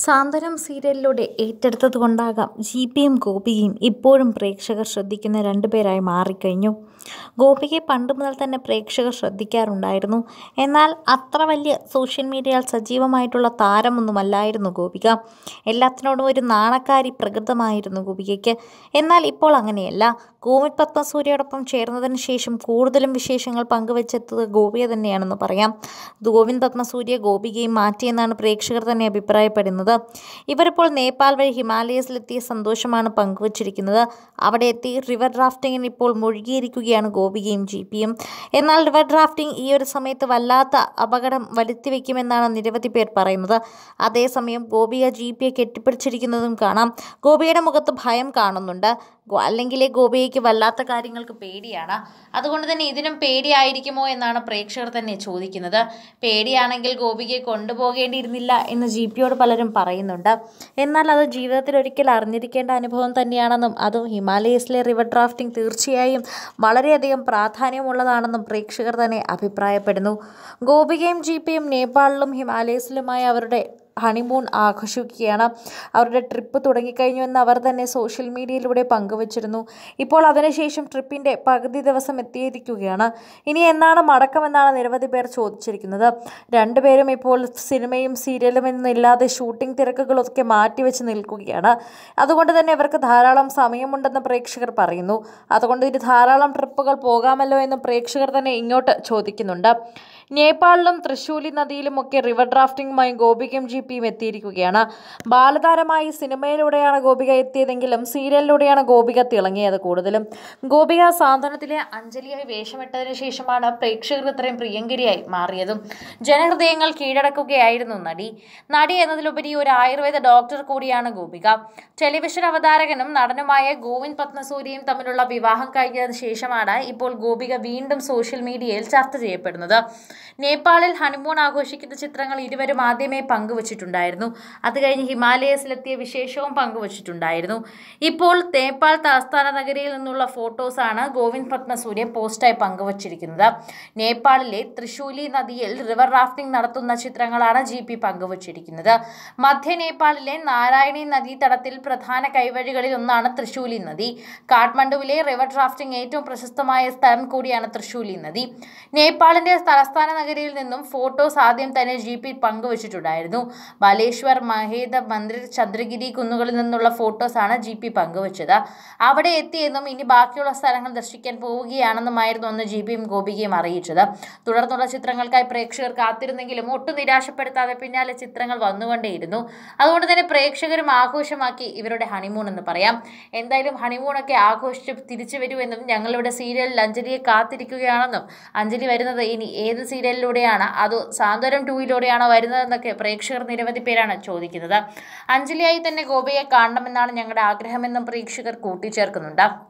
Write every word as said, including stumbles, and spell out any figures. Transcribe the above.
സാന്ത്വനം സീരിയലിലൂടെ ഏറ്റെടുത്തതുകൊണ്ടാകാം ജിപിയും ഗോപികയും ഇപ്പോഴും പ്രേക്ഷകർ ശ്രദ്ധിക്കുന്ന രണ്ടുപേരായി മാറിക്കഴിഞ്ഞു. ഗോപികയെ പണ്ട് മുതൽ തന്നെ പ്രേക്ഷകർ ശ്രദ്ധിക്കാറുണ്ടായിരുന്നു. എന്നാൽ അത്ര വലിയ സോഷ്യൽ മീഡിയയിൽ സജീവമായിട്ടുള്ള താരമൊന്നുമല്ലായിരുന്നു ഗോപിക. എല്ലാത്തിനോടും ഒരു നാണക്കാരി പ്രകൃതമായിരുന്നു ഗോപികയ്ക്ക്. എന്നാൽ ഇപ്പോൾ അങ്ങനെയല്ല. ഗോവിന്ദ് പത്മസൂര്യയോടൊപ്പം ചേർന്നതിന് ശേഷം കൂടുതലും വിശേഷങ്ങൾ പങ്കുവെച്ചെത്തത് ഗോപിക തന്നെയാണെന്ന് പറയാം. ഗോവിന്ദ് പത്മസൂര്യ ഗോപികയും മാറ്റിയെന്നാണ് പ്രേക്ഷകർ തന്നെ അഭിപ്രായപ്പെടുന്നത്. ഇവരിപ്പോൾ നേപ്പാൾ വഴി ഹിമാലയസിലെത്തിയ സന്തോഷമാണ് പങ്കുവച്ചിരിക്കുന്നത്. അവിടെ എത്തി റിവർ ഡ്രാഫ്റ്റിങ്ങിന് ഇപ്പോൾ മുഴുകിയിരിക്കുകയാണ് ഗോപികയും ജിപിയും. എന്നാൽ റിവർ ഡ്രാഫ്റ്റിംഗ് ഈ ഒരു സമയത്ത് വല്ലാത്ത അപകടം വരുത്തിവെക്കുമെന്നാണ് നിരവധി പേർ പറയുന്നത്. അതേസമയം ഗോപിക ജിപിയെ കെട്ടിപ്പിടിച്ചിരിക്കുന്നതും കാണാം. ഗോപിയുടെ മുഖത്ത് ഭയം കാണുന്നുണ്ട്. അല്ലെങ്കിലേ ഗോപികയ്ക്ക് വല്ലാത്ത കാര്യങ്ങൾക്ക് പേടിയാണ്. അതുകൊണ്ട് തന്നെ ഇതിനും പേടിയായിരിക്കുമോ എന്നാണ് പ്രേക്ഷകർ തന്നെ ചോദിക്കുന്നത്. പേടിയാണെങ്കിൽ ഗോപികയെ കൊണ്ടുപോകേണ്ടിയിരുന്നില്ല എന്ന് ജിപിയോട് പലരും പറയുന്നുണ്ട്. എന്നാൽ അത് ജീവിതത്തിൽ ഒരിക്കൽ അറിഞ്ഞിരിക്കേണ്ട അനുഭവം തന്നെയാണെന്നും അതും ഹിമാലയസിലെ റിവർ ഡ്രാഫ്റ്റിംഗ് തീർച്ചയായും വളരെയധികം പ്രാധാന്യമുള്ളതാണെന്നും പ്രേക്ഷകർ തന്നെ അഭിപ്രായപ്പെടുന്നു. ഗോപികയും ജിപിയും നേപ്പാളിലും ഹിമാലയസിലുമായി അവരുടെ ഹണിമൂൺ ആഘോഷിക്കുകയാണ്. അവരുടെ ട്രിപ്പ് തുടങ്ങിക്കഴിഞ്ഞു എന്ന് അവർ തന്നെ സോഷ്യൽ മീഡിയയിലൂടെ പങ്കുവച്ചിരുന്നു. ഇപ്പോൾ അതിനുശേഷം ട്രിപ്പിൻ്റെ പകുതി ദിവസം എത്തിയിരിക്കുകയാണ്. ഇനി എന്നാണ് മടക്കമെന്നാണ് നിരവധി പേർ ചോദിച്ചിരിക്കുന്നത്. രണ്ടുപേരും ഇപ്പോൾ സിനിമയും സീരിയലും എന്നില്ലാതെ ഷൂട്ടിംഗ് തിരക്കുകളൊക്കെ മാറ്റിവെച്ച് നിൽക്കുകയാണ്. അതുകൊണ്ട് തന്നെ ഇവർക്ക് ധാരാളം സമയമുണ്ടെന്ന് പ്രേക്ഷകർ പറയുന്നു. അതുകൊണ്ട് ഇനി ധാരാളം ട്രിപ്പുകൾ പോകാമല്ലോ എന്ന് പ്രേക്ഷകർ തന്നെ ഇങ്ങോട്ട് ചോദിക്കുന്നുണ്ട്. നേപ്പാളിലും തൃശ്ശൂലി നദിയിലുമൊക്കെ റിവർ ഡ്രാഫ്റ്റിംഗുമായി ഗോപികയും ജിപിയും എത്തിയിരിക്കുകയാണ്. ബാലതാരമായി സിനിമയിലൂടെയാണ് ഗോപിക എത്തിയതെങ്കിലും സീരിയലിലൂടെയാണ് ഗോപിക തിളങ്ങിയത് കൂടുതലും. ഗോപിക സാന്ത്വനത്തിലെ അഞ്ജലിയായി വേഷമിട്ടതിന് ശേഷമാണ് പ്രേക്ഷകർ ഇത്രയും പ്രിയങ്കരിയായി മാറിയതും. ജനഹൃദയങ്ങൾ കീഴടക്കുകയായിരുന്നു നടി. നടി എന്നതിലുപരി ഒരു ആയുർവേദ ഡോക്ടർ കൂടിയാണ് ഗോപിക. ടെലിവിഷൻ അവതാരകനും നടനുമായ ഗോവിന്ദ് പത്മസൂര്യയും തമ്മിലുള്ള വിവാഹം കഴിഞ്ഞതിന് ശേഷമാണ് ഇപ്പോൾ ഗോപിക വീണ്ടും സോഷ്യൽ മീഡിയയിൽ ചർച്ച ചെയ്യപ്പെടുന്നത്. നേപ്പാളിൽ ഹണിമൂൺ ആഘോഷിക്കുന്ന ചിത്രങ്ങൾ ഇരുവരും ആദ്യമേ പങ്കുവച്ചിട്ടുണ്ടായിരുന്നു. അത് കഴിഞ്ഞ് ഹിമാലയസിലെത്തിയ വിശേഷവും പങ്കുവച്ചിട്ടുണ്ടായിരുന്നു. ഇപ്പോൾ നേപ്പാൾ തലസ്ഥാന നഗരിയിൽ നിന്നുള്ള ഫോട്ടോസാണ് ഗോവിന്ദ് പത്മസൂര്യ പോസ്റ്റായി പങ്കുവച്ചിരിക്കുന്നത്. നേപ്പാളിലെ തൃശ്ശൂലി നദിയിൽ റിവർ റാഫ്റ്റിംഗ് നടത്തുന്ന ചിത്രങ്ങളാണ് ജി പി പങ്കുവച്ചിരിക്കുന്നത്. മധ്യ നേപ്പാളിലെ നാരായണി നദീതടത്തിൽ പ്രധാന കൈവഴികളിൽ ഒന്നാണ് തൃശ്ശൂലി നദി. കാഠ്മണ്ഡുവിലെ റിവർ ഡ്രാഫ്റ്റിംഗ് ഏറ്റവും പ്രശസ്തമായ സ്ഥലം കൂടിയാണ് തൃശ്ശൂലി നദി. നേപ്പാളിന്റെ തലസ്ഥാന നഗരിയിൽ നിന്നും ഫോട്ടോസ് ആദ്യം തന്നെ ജി പി പങ്കുവച്ചിട്ടുണ്ടായിരുന്നു. ബാലേശ്വർ, മഹേദ മന്ദിർ, ചന്ദ്രഗിരി കുന്നുകളിൽ നിന്നുള്ള ഫോട്ടോസാണ് ജി പി പങ്കുവച്ചത്. അവിടെ എത്തിയെന്നും ഇനി ബാക്കിയുള്ള സ്ഥലങ്ങൾ ദർശിക്കാൻ പോവുകയാണെന്നുമായിരുന്നു അന്ന് ജി പിയും ഗോപികയും അറിയിച്ചത്. തുടർന്നുള്ള ചിത്രങ്ങൾക്കായി പ്രേക്ഷകർ കാത്തിരുന്നെങ്കിലും ഒട്ടും നിരാശപ്പെടുത്താതെ പിന്നാലെ ചിത്രങ്ങൾ വന്നുകൊണ്ടേയിരുന്നു. അതുകൊണ്ട് തന്നെ പ്രേക്ഷകരും ആഘോഷമാക്കി ഇവരുടെ ഹണിമൂൺ എന്ന് പറയാം. എന്തായാലും ഹണിമൂണൊക്കെ ആഘോഷിച്ച് തിരിച്ചു വരുമെന്നും ഞങ്ങളുടെ സീരിയലിൽ അഞ്ജലിയെ കാത്തിരിക്കുകയാണെന്നും അഞ്ജലി വരുന്നത് ഇനി ഏത് സീരിയലിലൂടെയാണ്, അതോ സാന്ത്വനം ടൂയിലൂടെയാണോ വരുന്നതെന്നൊക്കെ പ്രേക്ഷകർ നിരവധി പേരാണ് ചോദിക്കുന്നത്. അഞ്ജലിയായി തന്നെ ഗോപികയെ കാണണമെന്നാണ് ഞങ്ങളുടെ ആഗ്രഹമെന്നും പ്രേക്ഷകർ കൂട്ടിച്ചേർക്കുന്നുണ്ട്.